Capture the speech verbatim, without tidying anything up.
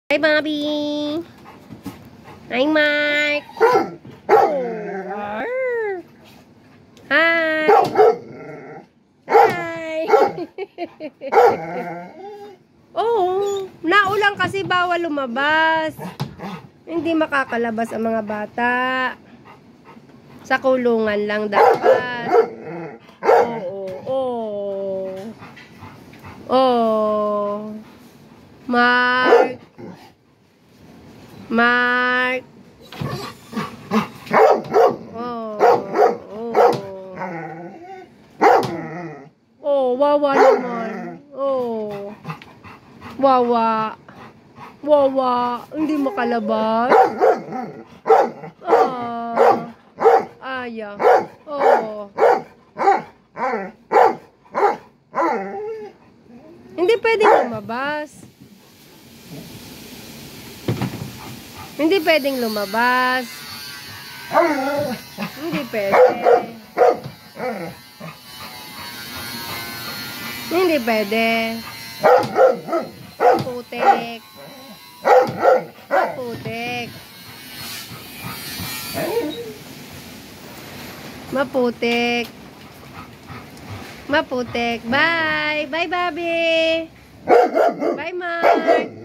Hi, Bobby. Hi, Mark. Oh. Hi. Hi. Oh, naulan kasi bawal lumabas. Hindi makakalabas ang mga bata. Sa kulungan lang dapat. Oo, oh, oh. Oh. Mark. Mark. Oh. Oh. Oh, wawa naman. Oh. Wawa. Wawa. Hindi makalabas. Ah. Aya. Oh. Hindi pwedeng lumabas. Hindi pwedeng lumabas. Hindi pwede. Hindi pwede. Maputik. Maputik. Maputik. Maputik. Bye. Bye, Bobby. Bye, Mark.